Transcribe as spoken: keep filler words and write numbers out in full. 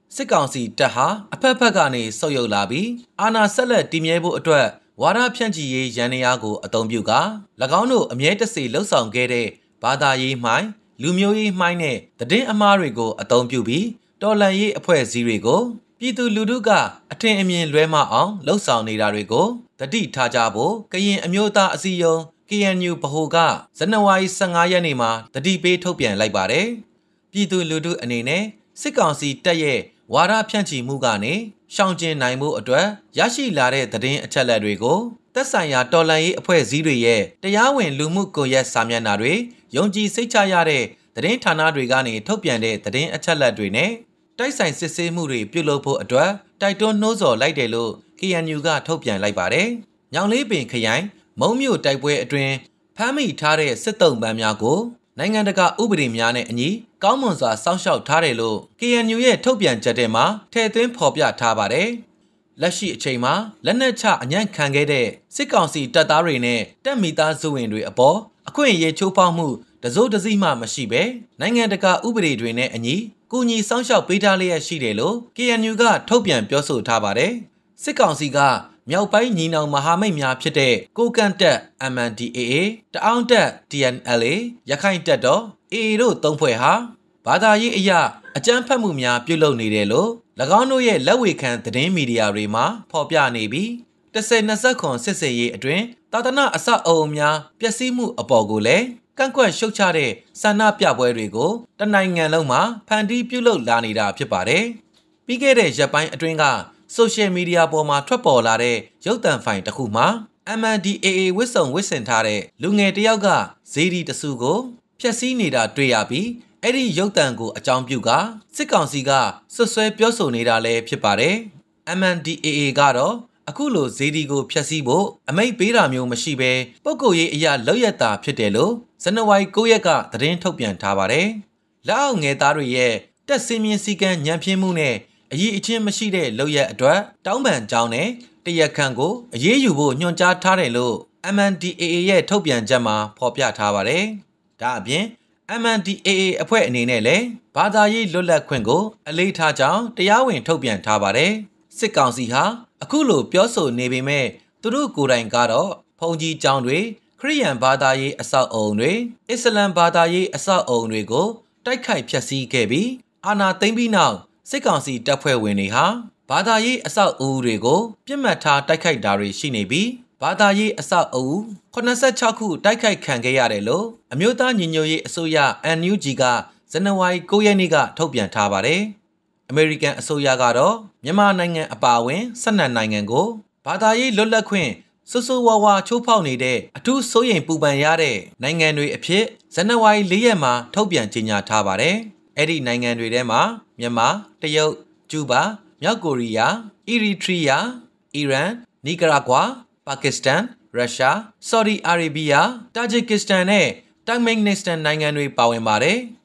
စစ်ကောင်စီတပ်ဟာအဖက်ဖက်ကနေဆုတ်ယုတ်လာပြီးအာဏာဆက်လက်တည်မြဲဖို့အတွက်ဝါဒဖြန့်ချီရေးရန်နေရာကိုအသုံးပြုကာ၎င်းတို့အမြဲတစေလှုပ်ဆောင်ခဲ့တဲ့ဘာသာရေးမှိုင်းလူမျိုးရေးမှိုင်းနဲ့သတင်းအမှားတွေကိုအသုံးပြုပြီးတော်လှန်ရေးအဖွဲ့အစည်းတွေကိုပြည်သူလူထုကအထင်အမြင်လွဲမှားအောင်လှုပ်ဆောင်နေတာတွေကိုတတိထားကြဖို့ကရင်အမျိုးသားအစည်းအရုံး K N U ဗဟိုကဇန်နဝါရီလ ၁၅ ရက်နေ့မှာတတိပေးထုတ်ပြန်လိုက်ပါတယ်။ပြည်သူလူထုအနေနဲ့စစ်ကောင်စီတပ်ရဲ့ဝါဒဖြန့်ချီမှုကနေရှောင်ကျဉ်နိုင်မှုအတွက်ရရှိလာတဲ့သတင်းအချက်အလက်တွေကိုသက်ဆိုင်ရာတော်လှန်ရေးအဖွဲ့အစည်းတွေရဲ့တရားဝင်လူမှုကွန်ရက်စာမျက်နှာတွေယုံကြည်စိတ်ချရတဲ့သတင်းဌာနတွေကနေထုတ်ပြန်တဲ့သတင်းအချက်အလက်တွေနဲ့တိုက်ဆိုင်စစ်ဆေးမှုတွေပြုလုပ်ဖို့အတွက်တိုက်တွန်းနှိုးဆော်လိုက်တယ်လို့ K N U ကထုတ်ပြန်လိုက်ပါတယ်။ညောင်လေးပင်ခရိုင်မုံမြို့တိုက်ပွဲအတွင်းဖမ်းမိထားတဲ့စစ်တုံးပန်းများကိုနိုင်ငံတကာဥပဒေများနဲ့အညီကောင်းမွန်စွာစောင့်ရှောက်ထားတယ်လို့ K N U ရဲ့ထုတ်ပြန်ချက်ထဲမှာထည့်သွင်းဖော်ပြထားပါတယ်။လက်ရှိအချိန်မှာလက်နက်ချအညံ့ခံခဲ့တဲ့စစ်ကောင်စီတပ်သားတွေနဲ့တပ်မိသားစုဝင်တွေအပေါ်အခွင့်အရေးချိုးဖောက်မှုတစိုးတစည်းမှမရှိဘဲနိုင်ငံတကာဥပဒေတွေနဲ့အညီကူညီစောင့်ရှောက်ပေးထားလျက်ရှိတယ်လို့ K N U ကထုတ်ပြန်ပြောဆိုထားပါတယ်။စစ်ကောင်စီကမြောက်ပိုင်းညီနောင်မဟာမိတ်များဖြစ်တဲ့ကိုကန့်တပ် M N D A A တအောင်းတပ် T N L A ရခိုင်တပ်တော် A A တို့သုံးဖွဲ့ဟာဘာသာရေးအရာအကြမ်းဖက်မှုများပြုလုပ်နေတယ်လို့၎င်းတို့ရဲ့လက်ဝေခံသတင်းမီဒီယာတွေမှာဖော်ပြနေပြီးတစ်ဆယ်နှစ်ဆက်ခွန်စစ်စေးရေးအတွင်းသာသနာအစအအုံများပျက်စီးမှုအပေါ်ကိုလည်းကန့်ကွက်ရှုတ်ချတဲ့ဆန္ဒပြပွဲတွေကိုတနိုင်ငံလုံးမှာဖန်တီးပြုလုပ်လာနေတာဖြစ်ပါတယ်။ပြီးခဲ့တဲ့ရက်ပိုင်းအတွင်းကဆိုရှယ်မီဒီယာပေါ်မှာထွက်ပေါ်လာတဲ့ရုပ်သံဖိုင်တစ်ခုမှာ M N D A A ဝစ်စုံဝစ်ဆင်ထားတဲ့လူငယ်တစ်ယောက်ကဇေဒီတစုကိုဖျက်ဆီးနေတာတွေ့ရပြီးအဲ့ဒီရုပ်သံကိုအကြောင်းပြုကစစ်ကောင်စီကဆွဆွဲပြောဆိုနေတာလည်းဖြစ်ပါတယ်။ M N D A A ကတော့အခုလိုဇေဒီကိုဖျက်ဆီးဖို့အမိန့်ပေးတာမျိုးမရှိဘဲပုဂ္ဂိုလ်ရေးအရာလောက်ရတာဖြစ်တယ်လို့ဇန်နဝါရီ၉ရက်ကသတင်းထုတ်ပြန်ထားပါတယ်။လက်အောက်ငယ်သားတွေရဲ့တက်စင်းမြင့်စည်းကမ်းညံ့ဖျင်းမှုနဲ့အရေးအချင်းမရှိတဲ့လောက်ရအတွက်တောင်းပန်ကြောင်းနဲ့တရက်ခန့်ကိုအရေးယူဖို့ညွှန်ကြားထားတယ်လို့ M N D A A ရဲ့ထုတ်ပြန်ချက်မှာဖော်ပြထားပါတယ်။ဒါအပြင် M N D A A အဖွဲ့အနေနဲ့လည်းဘာသာရေးလွတ်လပ်ခွင့်ကိုအလေးထားကြောင်းတရားဝင်ထုတ်ပြန်ထားပါတယ်။စစ်ကောင်စီဟာအခုလိုပြောဆိုနေပေမဲ့သူတို့ကိုယ်တိုင်ကတော့ဘုံကြီးကျောင်းတွေခရစ်ယာန်ဘာသာရေးအဆောက်အုံတွေအစ္စလမ်ဘာသာရေးအဆောက်အုံတွေကိုတိုက်ခိုက်ဖျက်ဆီးခဲ့ပြီးအာဏာသိမ်းပြီးနောက်စစ်ကောင်စီတပ်ဖွဲ့ဝင်တွေဟာဘာသာရေးအဆောက်အဦတွေကိုပြစ်မှတ်ထားတိုက်ခိုက်တာတွေရှိနေပြီးဘာသာရေးအဆောက်အဦ၇၆ခုတိုက်ခိုက်ခံခဲ့ရတယ်လို့အမျိုးသားညီညွတ်ရေးအစိုးရ N U G ကဇန်နဝါရီ၉ရက်နေ့ကထုတ်ပြန်ထားပါတယ်။အမေရိကန်အစိုးရကတော့မြန်မာနိုင်ငံအပါအဝင်၁၂နိုင်ငံကိုဘာသာရေးလွတ်လပ်ခွင့်ဆိုးဆိုးဝါးဝါချိုးဖောက်နေတဲ့အထူးစိုးရိမ်ပူပန်ရတဲ့နိုင်ငံတွေအဖြစ်ဇန်နဝါရီ၄ရက်မှာထုတ်ပြန်ကြေညာထားပါတယ်။အဲ့ဒီနိုင်ငံတွေထဲမှာမြန်မာ၊တရုတ်၊ကျူးဘာ၊မြောက်ကိုရီးယား၊အီရီထရီးယား၊အီရန်၊နီကာရာဂွာ၊ပါကစ္စတန်၊ရုရှား၊ဆော်ဒီအာရေဗျ၊တာဂျစ်ကစ္စတန်နဲ့တိုင်မင်နစ္စတန်နိုင်ငံတွေပါဝင်ပါတယ်။